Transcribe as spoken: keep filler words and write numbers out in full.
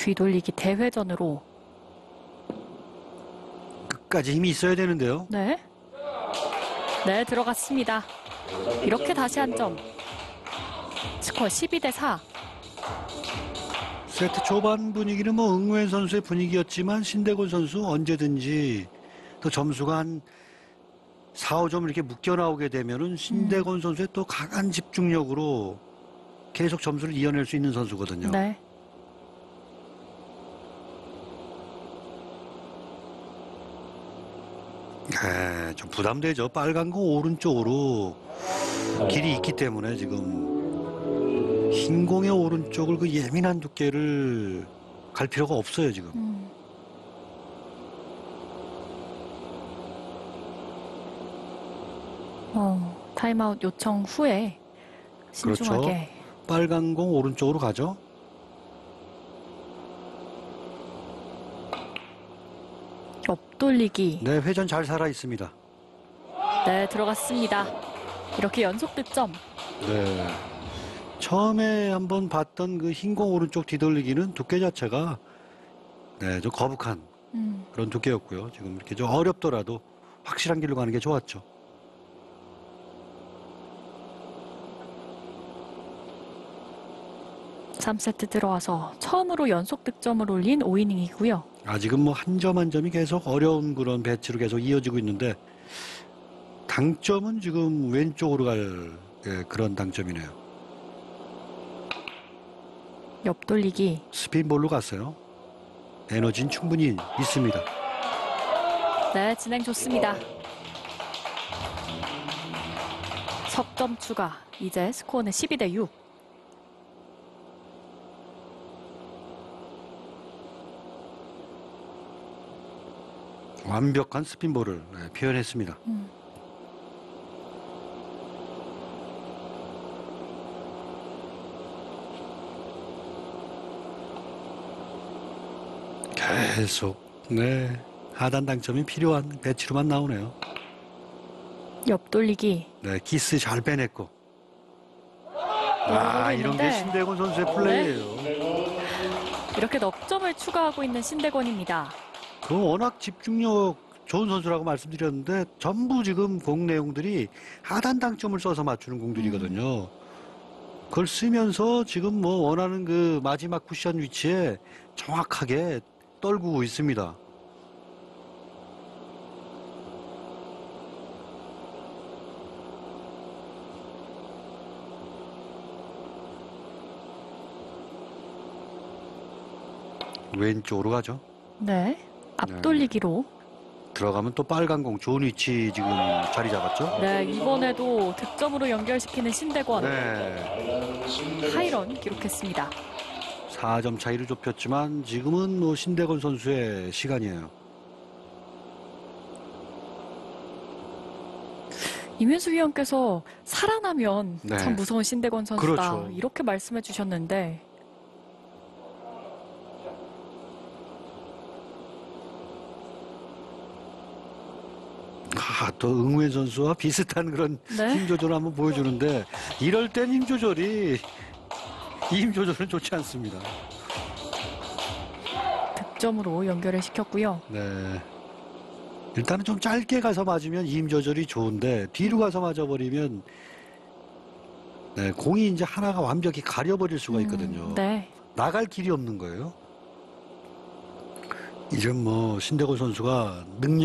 뒤돌리기 대회전으로. 끝까지 힘이 있어야 되는데요. 네. 네, 들어갔습니다. 이렇게 다시 한 점. 스코어 십이 대 사. 세트 초반 분위기는 뭐 응우엔 선수의 분위기였지만 신대곤 선수 언제든지 또 점수가 한 사, 오 점 이렇게 묶여 나오게 되면은 신대곤 음. 선수의 또 강한 집중력으로 계속 점수를 이어낼 수 있는 선수거든요. 네. 네, 좀 부담되죠. 빨간 공 오른쪽으로 길이 있기 때문에 지금 흰 공의 오른쪽을 그 예민한 두께를 갈 필요가 없어요, 지금. 음. 어, 타임아웃 요청 후에 신중하게. 그렇죠. 빨간 공 오른쪽으로 가죠. 옆돌리기. 네, 회전 잘 살아 있습니다. 네, 들어갔습니다. 이렇게 연속 득점. 네. 처음에 한번 봤던 그 흰 공 오른쪽 뒤돌리기는 두께 자체가 네, 좀 거북한 음. 그런 두께였고요. 지금 이렇게 좀 어렵더라도 확실한 길로 가는 게 좋았죠. 삼 세트 들어와서 처음으로 연속 득점을 올린 오 이닝이고요. 아직은 뭐 한 점 한 점이 계속 어려운 그런 배치로 계속 이어지고 있는데 당점은 지금 왼쪽으로 갈 예, 그런 당점이네요. 옆돌리기. 스핀볼로 갔어요. 에너지는 충분히 있습니다. 네, 진행 좋습니다. 석점 추가. 이제 스코어는 십이 대 육. 완벽한 스핀볼을 네, 표현했습니다. 음. 계속 네 하단 당점이 필요한 배치로만 나오네요. 옆돌리기. 네, 키스 잘 빼냈고. 아, 이런 게 신대곤 선수의 플레이예요. 네. 이렇게 넉 점을 추가하고 있는 신대곤입니다. 그 워낙 집중력 좋은 선수라고 말씀드렸는데 전부 지금 공 내용들이 하단 당점을 써서 맞추는 공들이거든요. 음. 그걸 쓰면서 지금 뭐 원하는 그 마지막 쿠션 위치에 정확하게 떨구고 있습니다. 왼쪽으로 가죠. 네. 앞돌리기로. 네. 들어가면 또 빨간 공 좋은 위치 지금 자리 잡았죠. 네, 이번에도 득점으로 연결시키는 신대권. 네. 하이런 기록했습니다. 사 점 차이로 좁혔지만 지금은 뭐 신대권 선수의 시간이에요. 이민수 위원께서 살아나면 네. 참 무서운 신대권 선수다. 그렇죠. 이렇게 말씀해 주셨는데 아, 또 응우엔 선수와 비슷한 그런 네? 힘 조절을 한번 보여주는데 이럴 땐 힘 조절이 이 힘 조절은 좋지 않습니다. 득점으로 연결을 시켰고요. 네. 일단은 좀 짧게 가서 맞으면 이 힘 조절이 좋은데 뒤로 가서 맞아버리면 네, 공이 이제 하나가 완벽히 가려버릴 수가 있거든요. 음, 네. 나갈 길이 없는 거예요. 이제 뭐 신대곤 선수가 능력